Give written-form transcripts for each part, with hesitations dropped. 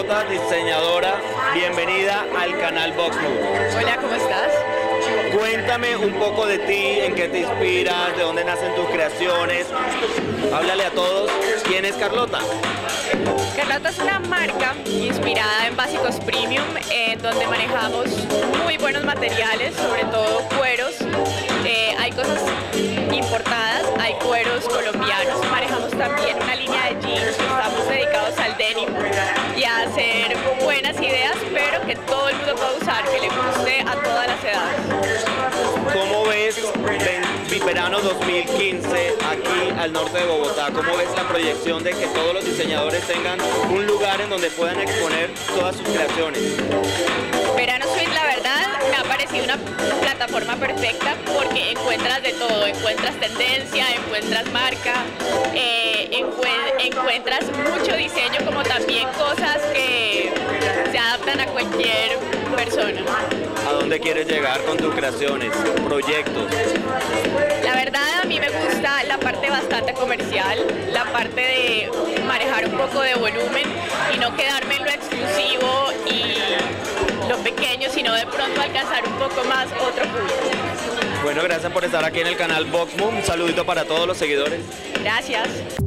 Carlota, diseñadora, bienvenida al canal VoxMove. Hola, ¿cómo estás? Cuéntame un poco de ti, en qué te inspiras, de dónde nacen tus creaciones. Háblale a todos, ¿quién es Carlota? Carlota es una marca inspirada en básicos premium, donde manejamos muy buenos materiales, sobre todo cueros. Hay cosas importadas, hay cueros colombianos, manejamos también una línea de jeans, estamos dedicados al denim y a hacer buenas ideas, pero que todo el mundo pueda usar, que le guste a todas las edades. ¿Cómo ves Verano 2015 aquí al norte de Bogotá? ¿Cómo ves la proyección de que todos los diseñadores tengan un lugar en donde puedan exponer todas sus creaciones? Verano Suite, la verdad, me ha parecido una plataforma perfecta porque encuentras de todo, encuentras tendencia, encuentras marca, encuentras mucho diseño, como también cosas que se adaptan a cualquier persona. ¿A dónde quieres llegar con tus creaciones, proyectos? La verdad, a mí me gusta la parte bastante comercial, la parte de manejar un poco de volumen y no quedarme en lo exclusivo y lo pequeño, sino de pronto alcanzar un poco más otro público. Bueno, gracias por estar aquí en el canal VoxMove. Un saludito para todos los seguidores. Gracias.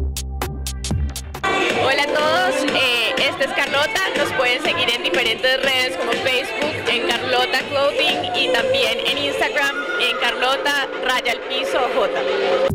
Hola a todos, esta es Carlota. Nos pueden seguir en diferentes redes como Facebook, en Carlota Clothing, y también en Instagram en Carlota_J.